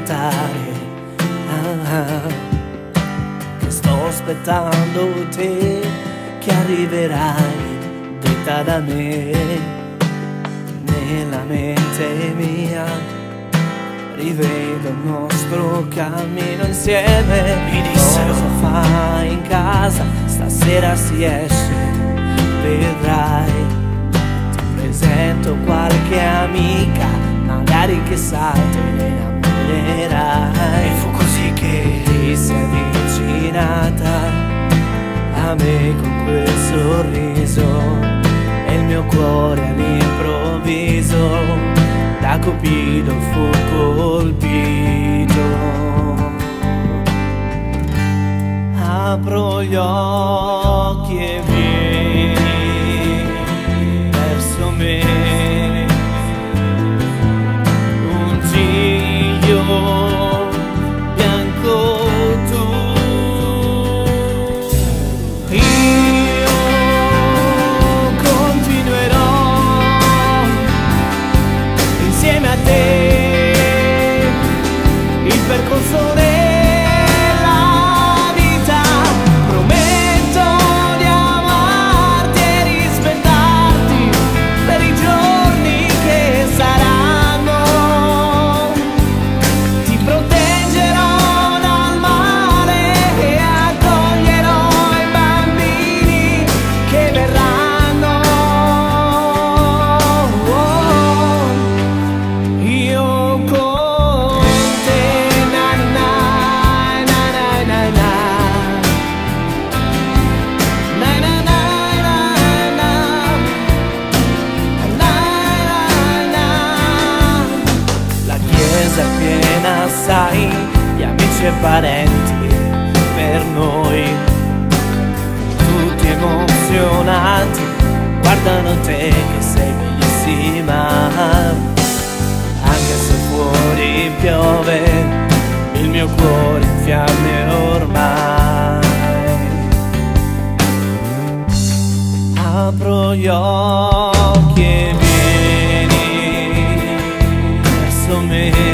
aspettare, che sto aspettando te, che arriverai dritta da me. Nella mente mia rivedo il nostro cammino insieme. Mi dissero: cosa fai in casa? Stasera si esce, vedrai. Ti presento qualche amica, magari che salto e le innamorerai. E fu così che ti sei avvicinata a me con quel sorriso, e il mio cuore all'improvviso da Cupido fu colpito. Apro gli occhi e vieni verso me, un giglio bianco tu. Io continuerò insieme a te il percorso della vita. Prometto di amarti e rispettarti per i giorni che saranno. Ti proteggerò dal male e accoglierò i bambini che verranno. Io con te, na na na na na na na na na na na na. La chiesa è piena, sai, di amici e parenti per noi, tutti emozionati, guardano te che sei bellissima. Anche se fuori piove, il mio cuore in fiamme ormai. Apro gli occhi e vieni verso me.